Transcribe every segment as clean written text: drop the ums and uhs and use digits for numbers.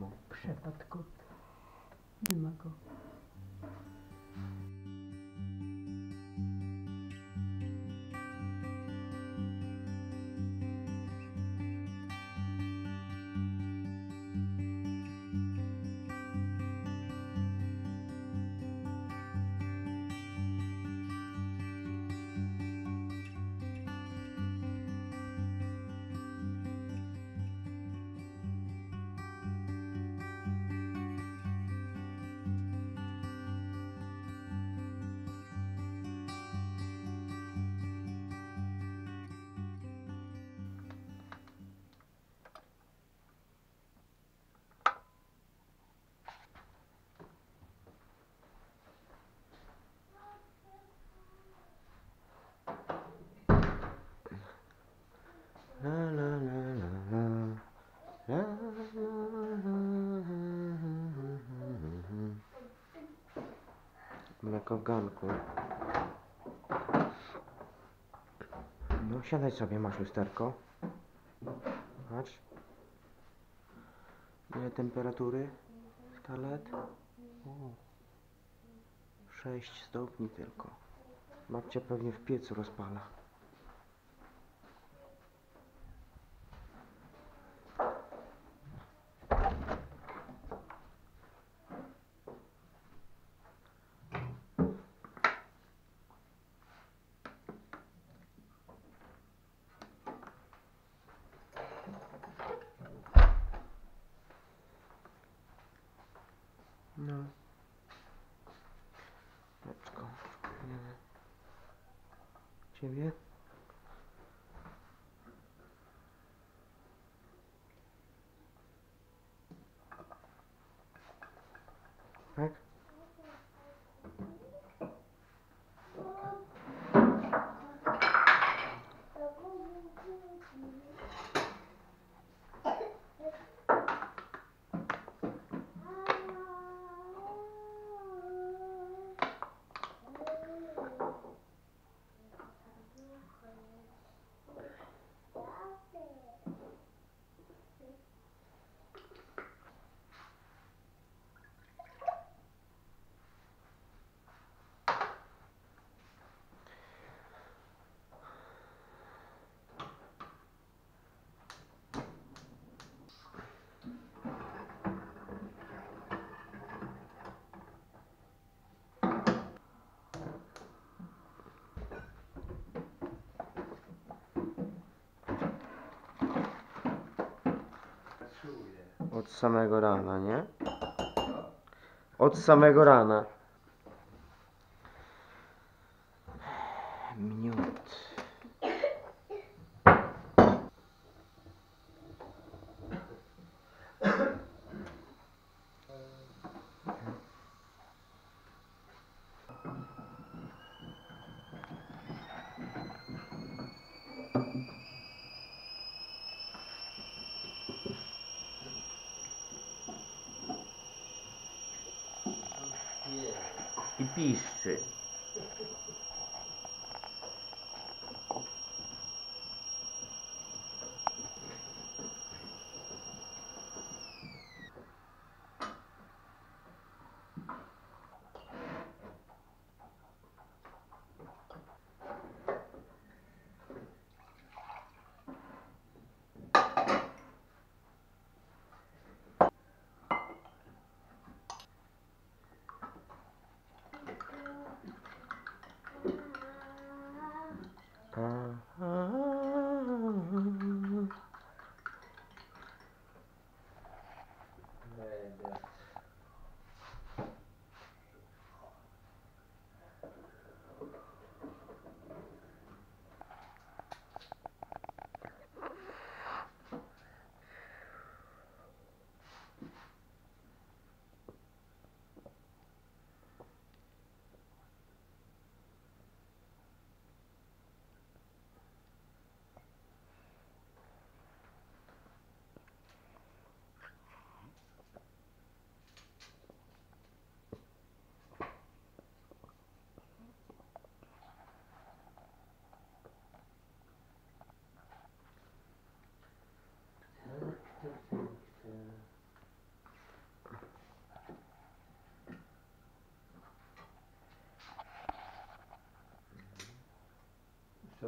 mamo. Przepadł kot. Nie ma go. Mleko w garnku. No siadaj sobie, masz lusterko. Patrz. Ile temperatury? Skalet? 6 stopni tylko. Babcia pewnie w piecu rozpala. No. Paczko. Ciebie? Tak? Od samego rana, nie? Od samego rana. Miód. I piszczy.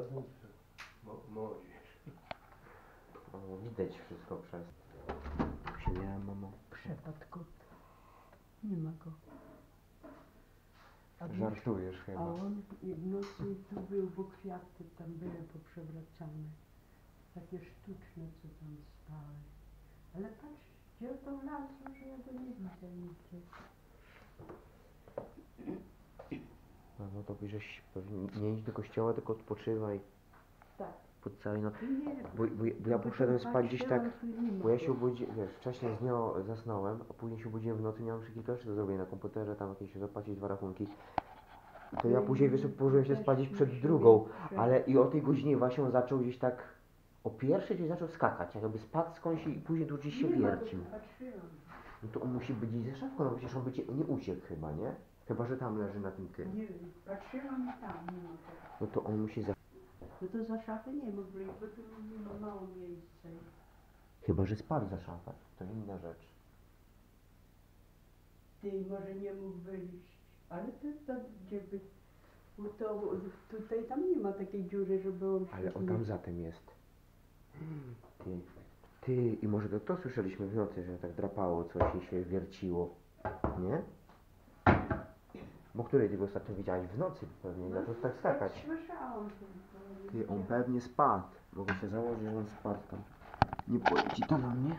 przyrodniczo. Młodzież. O, widać wszystko przez... Siedziałem, mamo. Przepadł kot. Nie ma go. A Żartujesz A chyba. on w nocy tu był, bo kwiaty tam były poprzewracane. Takie sztuczne, co tam stały. Ale patrz, gdzie to wlazło, że ja go nie widzę nigdzie. No to żeś pewnie nie idź do kościoła, tylko odpoczywaj. Tak. Pod całej no... Nie, Bo ja poszedłem spać gdzieś tak... Bo ja się się obudziłem, wiesz, wcześniej z nią zasnąłem, a później się obudziłem w nocy, miałem jeszcze kilka rzeczy do zrobienia na komputerze, tam jakieś zapłacić 2 rachunki. To ja później, wiesz, położyłem się spać gdzieś przed drugą, ale i o tej godzinie właśnie on zaczął gdzieś tak... O pierwszej gdzieś zaczął skakać, jakby spadł skądś i później tu gdzieś się wiercił. No to on musi być gdzieś ze szafką, no przecież on by cię nie uciekł chyba, nie? Chyba, że tam leży na tym tym. Nie wiem, patrzyłam i tam nie ma tego. No to on musi za... No to za szafę nie mógł wyjść, bo tu nie ma mało miejsca. Chyba, że spadł za szafę, to inna rzecz. Ty może nie mógł wyjść, ale to gdzie by... Bo to tutaj tam nie ma takiej dziury, żeby on... Ale on tam za tym jest. Ty, i może to słyszeliśmy w nocy, że tak drapało coś i się wierciło, nie? Bo której ty go ostatnio widziałeś? W nocy pewnie, zaczął tak skakać. Słyszałam to. Ty, on pewnie spadł. Mogę się założyć, że on spadł tam. Nie poleci to na mnie?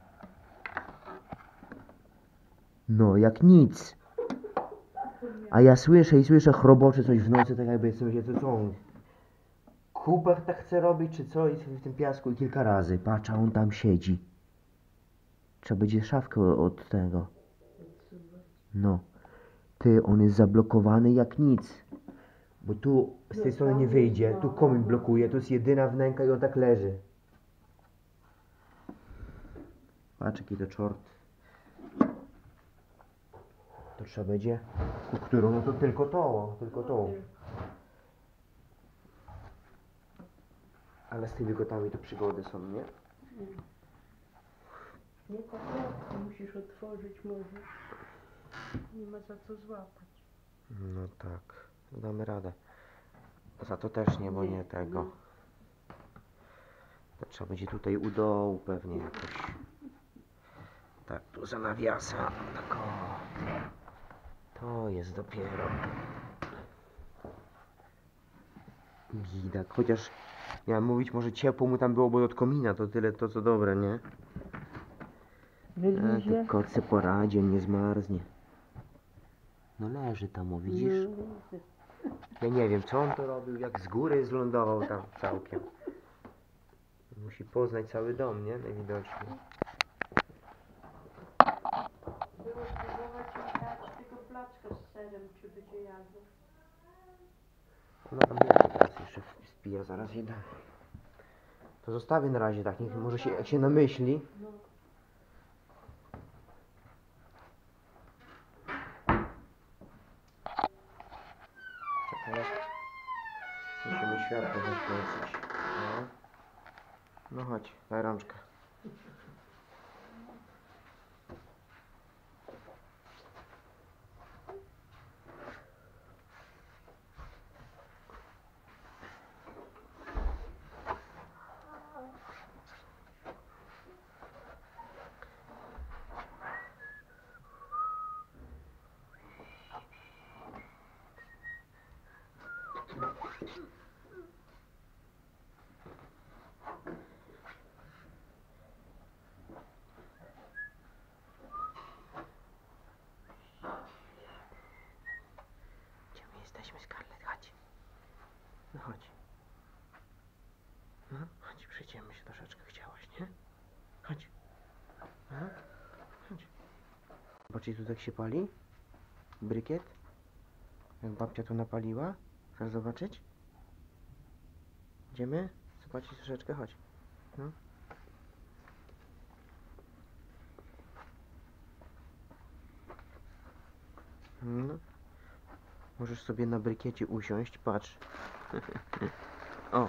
No, jak nic. A ja słyszę chrobocze coś w nocy, tak jakby jestem się co on. Kuber tak chce robić, czy co? I sobie w tym piasku i kilka razy. Patrz, a on tam siedzi. Trzeba będzie szafkę od tego. No. Ty, on jest zablokowany jak nic. Bo tu z tej strony nie wyjdzie, tu komin blokuje, to jest jedyna wnęka i on tak leży. Patrz, jaki to czort. To trzeba będzie... Którą? No to tylko to. Ale z tymi gotami to przygody są, nie? Nie tak łatwo, musisz otworzyć może. Nie ma za co złapać. No tak, damy radę. Za to też nie, bo nie tego. To trzeba będzie tutaj u dołu pewnie jakoś. Tak, tu za nawiasa. Tak o. To jest dopiero. Gidak, chociaż miałem mówić, może ciepło mu tam było, bo od komina to tyle, to co dobre, nie? Wylizie? Kot se poradzi, on nie zmarznie. No leży tam, o, widzisz? Ja nie wiem, co on to robił, jak z góry zlądował tam całkiem. Musi poznać cały dom, nie? Najwidoczniej. Było spróbować im dać tego placka z serem, czy będzie jadł. No tam jest, teraz jeszcze spija, zaraz je dam. To zostawię na razie tak, niech może się, jak się namyśli. No. Czekaj. Musimy światło zaświecić. No. No chodź, daj rączkę. Gdzie my jesteśmy, Scarlett? Chodź. No chodź. No, chodź, przyjdziemy się troszeczkę, chciałaś, nie? Chodź. Aha. Chodź. Zobaczysz, tu tak się pali? Brykiet? Jak babcia tu napaliła? Chcesz zobaczyć? Idziemy? Zobaczyć troszeczkę? Chodź. No. No. Możesz sobie na brykiecie usiąść, patrz. O.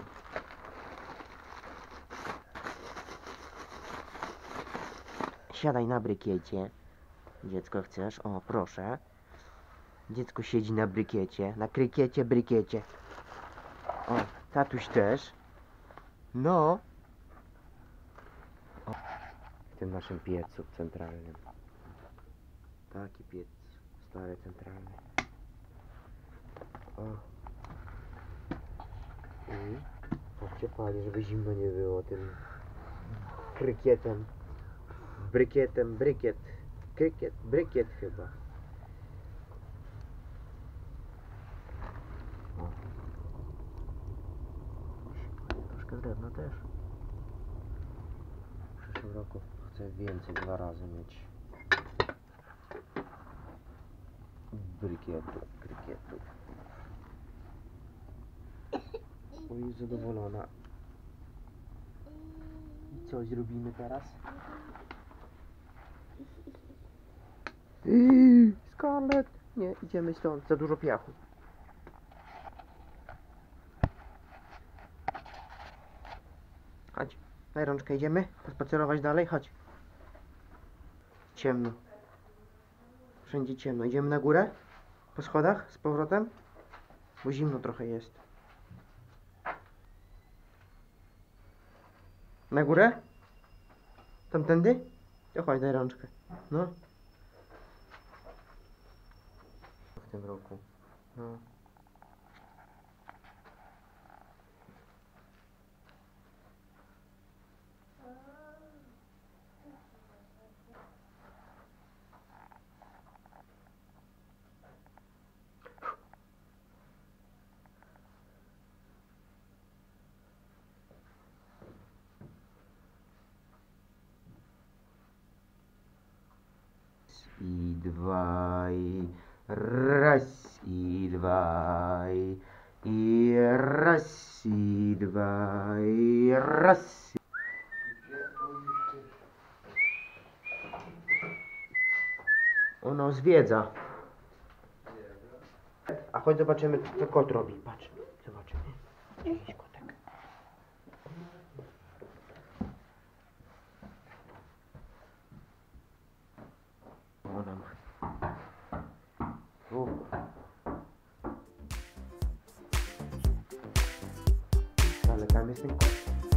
Siadaj na brykiecie. Dziecko chcesz? O, proszę. Dziecko siedzi na brykiecie. Na krykiecie, brykiecie. O, Tatuś też. No. O, w tym naszym piecu centralnym. Taki piec stary, centralny. O. I patrzcie, pali, żeby zimno nie było tym krykietem. Brykiet. Brykiet chyba. O. Troszkę drewna też. W przyszłym roku chcę więcej, 2 razy mieć krykietu. O, jest zadowolona. I co zrobimy teraz? Scarlett! Nie, idziemy stąd, za dużo piachu. Chodź, daj rączkę, idziemy pospacerować dalej, chodź. Ciemno. Wszędzie ciemno. Idziemy na górę? Po schodach? Z powrotem? Bo zimno trochę jest. Na górę? Tamtędy? To chodź, daj rączkę. No. W tym roku. No. I dwaj, raz i dwaj, i raz i dwaj, raz. Ono zwiedza. A chodź zobaczymy, co kot robi. Patrz, zobaczymy. Gdzie jest kotek? Ona ma. Ale tam jest ten kot.